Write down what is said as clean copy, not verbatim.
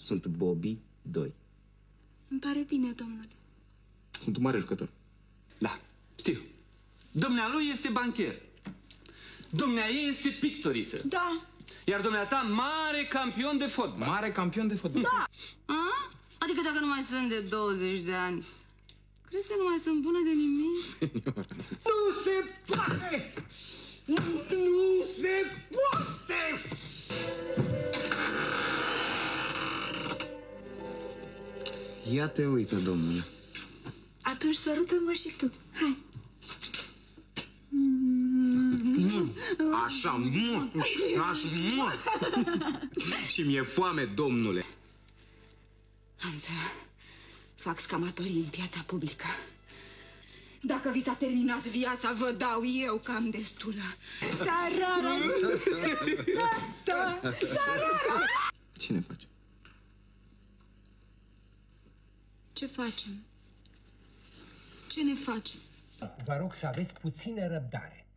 Sunt Bobby 2. Îmi pare bine, domnule. Sunt un mare jucător. Da, știu. Dumnealui este bancher. Dumneaei este pictoriță. Da. Iar dumneata, mare campion de fotbal. Mare campion de fotbal. Da. A? Adică dacă nu mai sunt de 20 de ani, crezi că nu mai sunt bună de nimic? Nu se poate! Nu se poate! Ia te uită, domnule. Atunci sărută-mă și tu. Hai. Așa, așa, și mi-e foame, domnule. Am să fac scamatorii în piața publică. Dacă vi s-a terminat viața, vă dau eu cam destulă. Tarara! Tarara! Ce ne facem? Ce facem? Ce ne facem? Vă rog să aveți puțină răbdare.